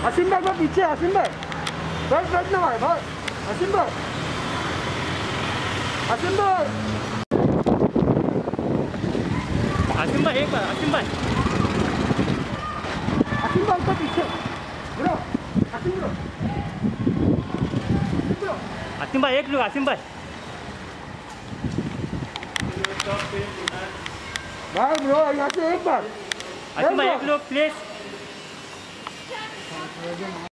असीम भाई वो पीछे, असीम भाई बस ना भाई बस। असीम भाई, असीम भाई, असीम भाई एक बार, असीम भाई तो पीछे ब्रो, असीम ब्रो, असीम भाई एक लोग, असीम भाई भाई ब्रो यहाँ से एक बार, असीम भाई एक लोग प्लीज।